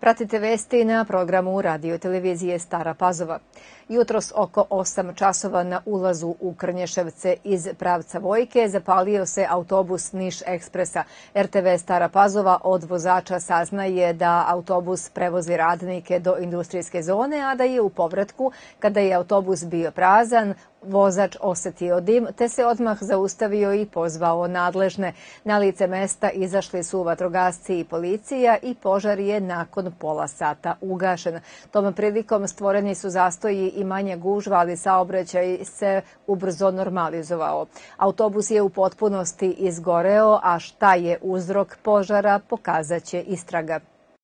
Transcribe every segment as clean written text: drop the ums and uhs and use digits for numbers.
Pratite vesti na programu radio televizije Stara Pazova. Jutros oko 8 časova na ulazu u Krnješevce iz pravca Vojke zapalio se autobus Niš Ekspresa. RTV Stara Pazova od vozača saznaje da autobus prevozi radnike do industrijske zone, a da je u povratku, kada je autobus bio prazan, vozač osetio dim, te se odmah zaustavio i pozvao nadležne. Na lice mesta izašli su vatrogasci i policija i požar je nakon pola sata ugašen. Tom prilikom stvoreni su zastoji i manja gužva, ali saobraćaj se ubrzo normalizovao. Autobus je u potpunosti izgoreo, a šta je uzrok požara pokazaće istraga.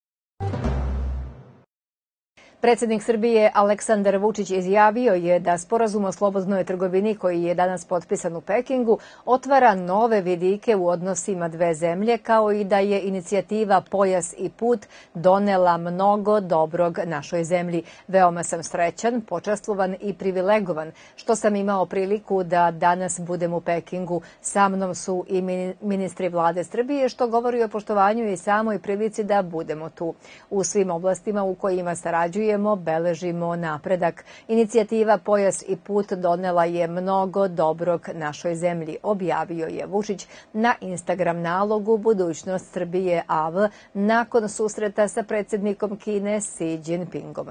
Predsjednik Srbije Aleksandar Vučić izjavio je da sporazum o slobodnoj trgovini koji je danas potpisan u Pekingu otvara nove vidike u odnosima dve zemlje, kao i da je inicijativa Pojas i put donela mnogo dobrog našoj zemlji. Veoma sam srećan, počastvovan i privilegovan što sam imao priliku da danas budem u Pekingu. Sa mnom su i ministri vlade Srbije, što govori o poštovanju i samoj prilici da budemo tu. U svim oblastima u kojima sarađujemo beležimo napredak. Inicijativa Pojas i put donela je mnogo dobrog našoj zemlji, objavio je Vučić na Instagram nalogu Budućnost Srbije AV nakon susreta sa predsjednikom Kine Xi Jinpingom.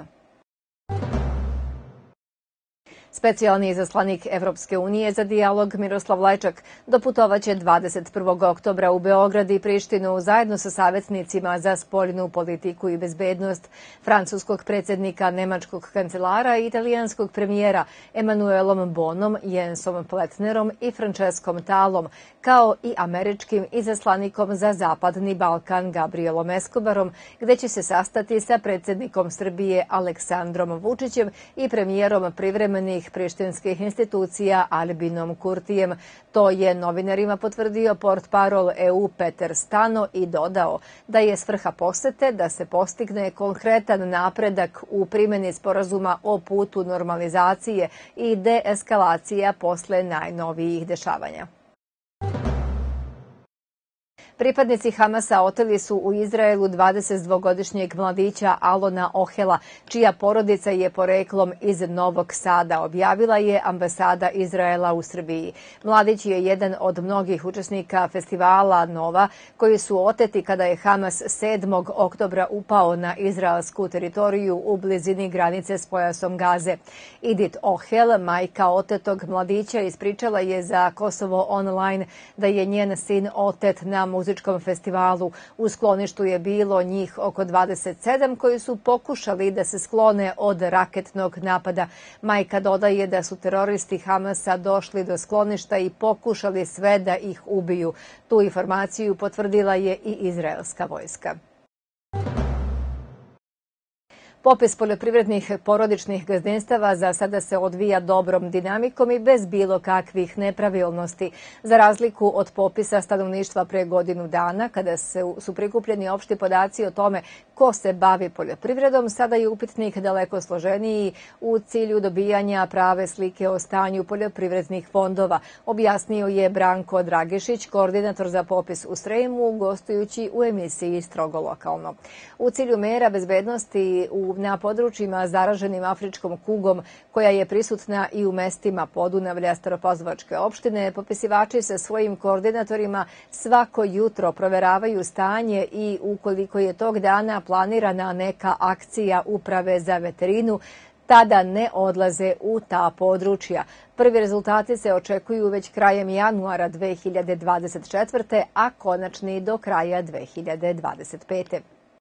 Specijalni izaslanik Evropske unije za dijalog Miroslav Lajčak doputovaće 21. oktobra u Beograd i Prištinu zajedno sa savetnicima za spoljnu politiku i bezbednost, francuskog predsjednika, nemačkog kancelara i italijanskog premijera Emanuelom Bonom, Jensom Pletnerom i Franceskom Talom, kao i američkim izaslanikom za Zapadni Balkan Gabrielom Escobarom, gde će se sastati sa predsjednikom Srbije Aleksandrom Vučićem i premijerom privremenih prištinskih institucija Albinom Kurtijem. To je novinarima potvrdio portparol EU Peter Stano i dodao da je svrha posete da se postigne konkretan napredak u primjeni sporazuma o putu normalizacije i deeskalacija posle najnovijih dešavanja. Pripadnici Hamasa oteli su u Izraelu 22-godišnjeg mladića Alona Ohela, čija porodica je poreklom iz Novog Sada, objavila je ambasada Izraela u Srbiji. Mladić je jedan od mnogih učesnika festivala Nova, koji su oteti kada je Hamas 7. oktobra upao na izraelsku teritoriju u blizini granice s pojasom Gaze. Edith Ohel, majka otetog mladića, ispričala je za Kosovo Online da je njen sin otet na muzičkom festivalu. U skloništu je bilo njih oko 27 koji su pokušali da se sklone od raketnog napada. Majka dodaje da su teroristi Hamasa došli do skloništa i pokušali sve da ih ubiju. Tu informaciju potvrdila je i izraelska vojska. Popis poljoprivrednih porodičnih gazdinstava za sada se odvija dobrom dinamikom i bez bilo kakvih nepravilnosti. Za razliku od popisa stanovništva pre godinu dana, kada su prikupljeni opšti podaci o tome ko se bavi poljoprivredom, sada je upitnik daleko složeniji u cilju dobijanja prave slike o stanju poljoprivrednih fondova, objasnio je Branko Dragišić, koordinator za popis u Sremu, gostujući u emisiji Strogo lokalno. U cilju mera bezbednosti na područjima zaraženim afričkom kugom, koja je prisutna i u mestima Podunavlja Staropazovačke opštine, popisivači sa svojim koordinatorima svako jutro proveravaju stanje i ukoliko je tog dana planirana neka akcija Uprave za veterinu, tada ne odlaze u ta područja. Prvi rezultati se očekuju već krajem januara 2024. a konačni do kraja 2025.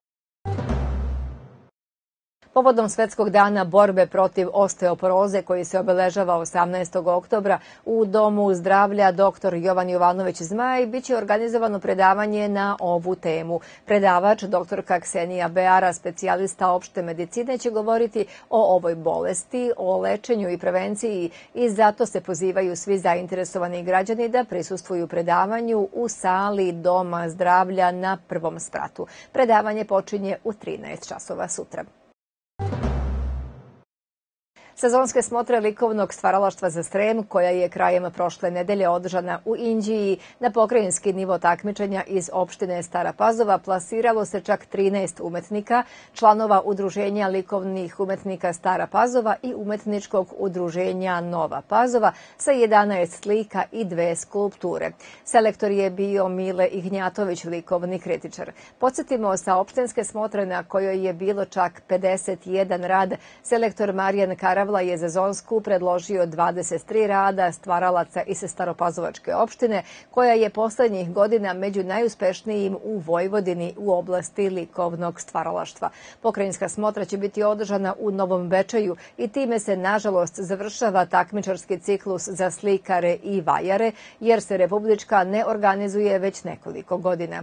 Povodom Svetskog dana borbe protiv osteoporoze koji se obeležava 18. oktobra u Domu zdravlja dr. Jovan Jovanović Zmaj biće organizovano predavanje na ovu temu. Predavač dr. Ksenija Beara, specijalista opšte medicine, će govoriti o ovoj bolesti, o lečenju i prevenciji i zato se pozivaju svi zainteresovani građani da prisustvuju predavanju u sali Doma zdravlja na prvom spratu. Predavanje počinje u 13 časova sutra. Sezonske smotre likovnog stvaralaštva za Srem, koja je krajem prošle nedelje održana u Inđiji na pokrajinski nivo takmičenja iz opštine Stara Pazova, plasiralo se čak 13 umetnika, članova Udruženja likovnih umetnika Stara Pazova i Umetničkog udruženja Nova Pazova sa 11 slika i 2 skulpture. Selektor je bio Mile Ignjatović, likovni kritičar. Podsjetimo, sa opštinske smotre na kojoj je bilo čak 51 rad, selektor Marijan Karavla je za zonsku predložio 23 rada stvaralaca iz Staropazovačke opštine, koja je poslednjih godina među najuspešnijim u Vojvodini u oblasti likovnog stvaralaštva. Pokrajinska smotra će biti održana u Novom Bečeju i time se, nažalost, završava takmičarski ciklus za slikare i vajare, jer se republička ne organizuje već nekoliko godina.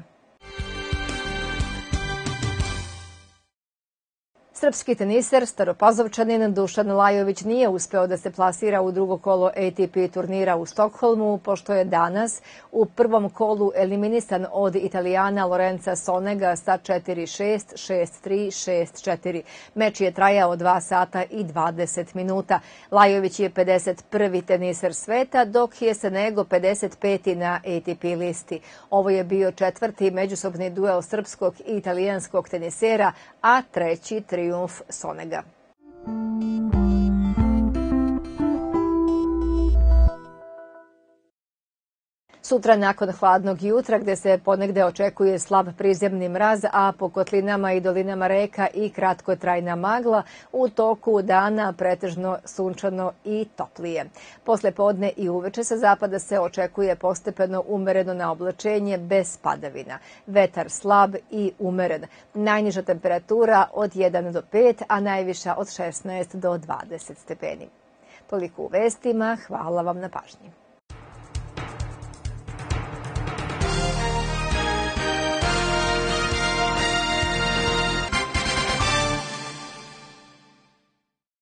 Srpski teniser, Staropazovčanin Dušan Lajović nije uspeo da se plasira u drugo kolo ATP turnira u Stokholmu, pošto je danas u prvom kolu eliminisan od Italijana Lorenza Sonega sa 4-6, 6-3, 6-4. Meč je trajao 2 sata i 20 minuta. Lajović je 51. teniser sveta, dok je Sonego 55. na ATP listi. Ovo je bio 4. međusobni duel srpskog i italijanskog tenisera, a 3. trijumf Sonega. Sutra nakon hladnog jutra, gde se ponegde očekuje slab prizemni mraz, a po kotlinama i dolinama reka i kratkotrajna magla, u toku dana pretežno sunčano i toplije. Posle podne i uveče sa zapada se očekuje postepeno umereno naoblačenje bez padavina. Vetar slab i umeren. Najniža temperatura od 1 do 5, a najviša od 16 do 20 stepeni. Toliko u vestima. Hvala vam na pažnji.